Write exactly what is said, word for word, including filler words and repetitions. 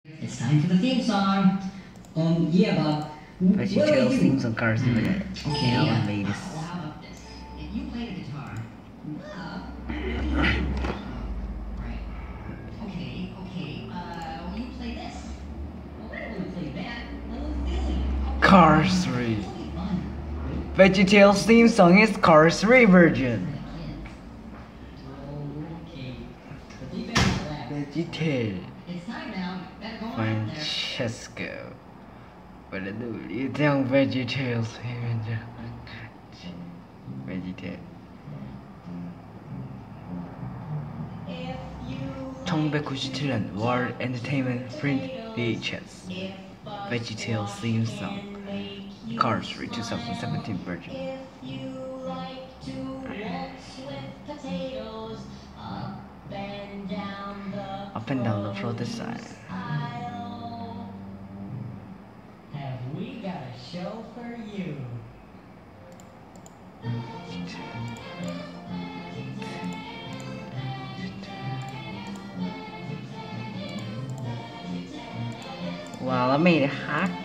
It's time for the theme song. Um, yeah, Bob. Veggietales theme song cars with it. Okay, Alan yeah. made this. Well, how about this? If you play the guitar, Bob. Right. Okay, okay. Uh, will you play this? Well, I don't want to play that. I love feeling. Cars three. Veggietales theme song is Cars three version. Okay. But you better not laugh. Veggietales. It's time now. Better go on out there. Francesco. Pada dulu itu yang Veggietales Veggietales. 천구백구십칠 년 World Entertainment Print V H S Veggietales theme song Cars three twenty seventeen version. Up and down the floor side. Have we got a show for you? Wow, I made it hot.